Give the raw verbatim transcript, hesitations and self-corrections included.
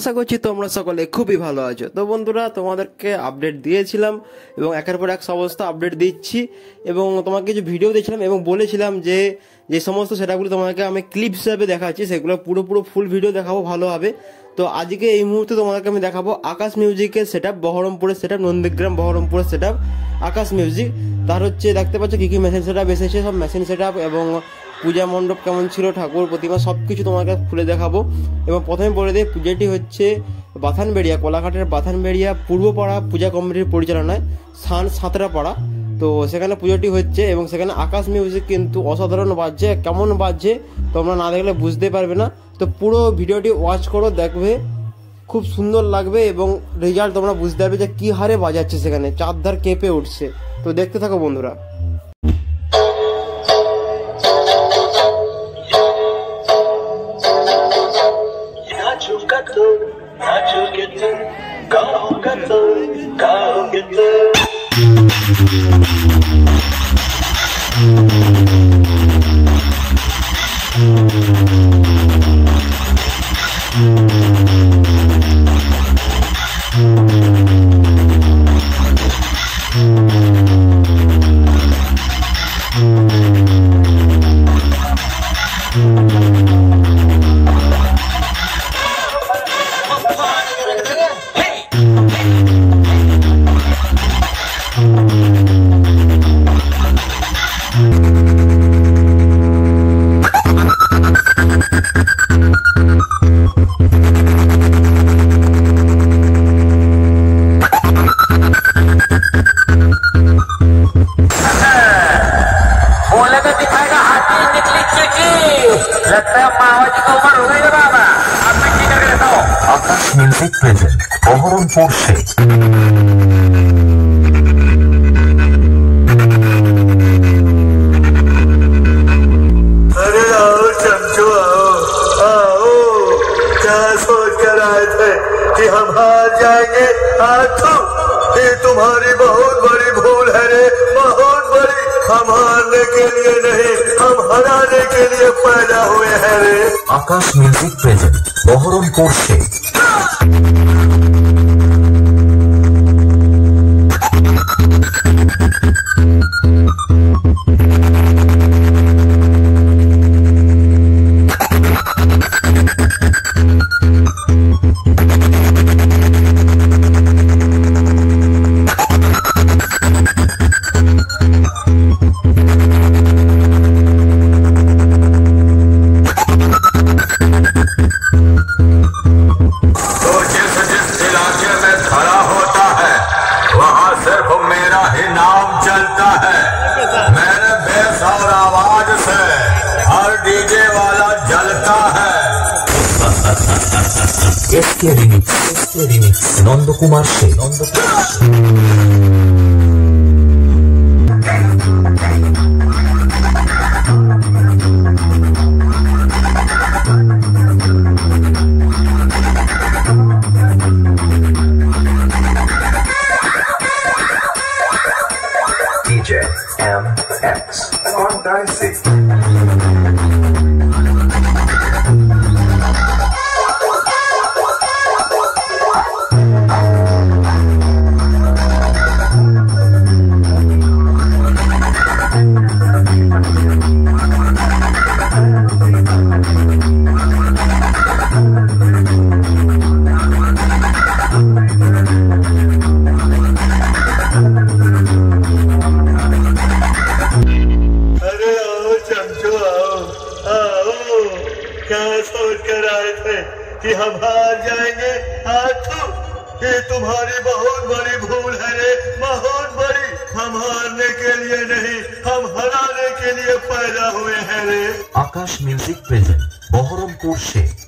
আশা করছি তোমরা সকলে খুবই ভালো আছো। তো বন্ধুরা, তোমাদেরকে আপডেট দিয়েছিলাম এবং একের পর এক সমস্ত আপডেট দিচ্ছি এবং তোমাকে কিছু ভিডিও দিয়েছিলাম এবং বলেছিলাম যে যে সমস্ত সেটআপগুলো তোমাকে আমি ক্লিপ হিসাবে দেখাচ্ছি সেগুলো পুরো পুরো ফুল ভিডিও দেখাবো ভালোভাবে। তো আজকে এই মুহূর্তে তোমাদেরকে আমি দেখাবো আকাশ মিউজিকের সেটআপ, বহরমপুরের সেটআপ, নন্দীগ্রাম বহরমপুরের সেটআপ আকাশ মিউজিক। তার হচ্ছে দেখতে পাচ্ছ কী কী মেশিন সেটআপ এসেছে, সব মেশিন সেটআপ এবং পূজা মণ্ডপ কেমন ছিল, ঠাকুর প্রতিমা সব কিছু তোমাকে খুলে দেখাবো। এবং প্রথমে বলে দিই, পূজাটি হচ্ছে বাথানবেড়িয়া, কোলাঘাটের বাথানবেড়িয়া পূর্বপাড়া পূজা কমিটির পরিচালনায় সান সাঁতরাপাড়া, তো সেখানে পুজোটি হচ্ছে এবং সেখানে আকাশ মিউজিক কিন্তু অসাধারণ বাজছে। কেমন বাজছে তোমরা না দেখলে বুঝতে পারবে না, তো পুরো ভিডিওটি ওয়াচ করো, দেখবে খুব সুন্দর লাগবে এবং রেজাল্ট তোমরা বুঝতে পারবে যে কী হারে বাজাচ্ছে, সেখানে চারধার কেঁপে উঠছে। তো দেখতে থাকো বন্ধুরা। आकाश म्यूजिक प्रेजेंट बहरमपुर से अरे आओ चमचो, आओ आओ, क्या सोच कर आए थे कि हम हार जाएंगे? आथू, ये तुम्हारी बहुत बड़ी भूल है रे, बहुत बड़ी। हम हारने के लिए नहीं, हम हराने के लिए पैदा हुए हैं रे। आकाश म्यूजिक प्रेजेंट बहरमपुर से चलता है। मेरे बेस और आवाज से हर डीजे वाला जलता है। इसके रिमिक्स इसके रिमिक्स नंद कुमार से नंद D J M X on Dicey. क्या सोच कर आए थे कि हम हार जाएंगे? आथू, ये तुम्हारी बहुत बड़ी भूल है रे, बहुत बड़ी। हम हारने के लिए नहीं, हम हराने के लिए पैदा हुए हैं रे। आकाश म्यूजिक प्रेजेंट बहरमपुर से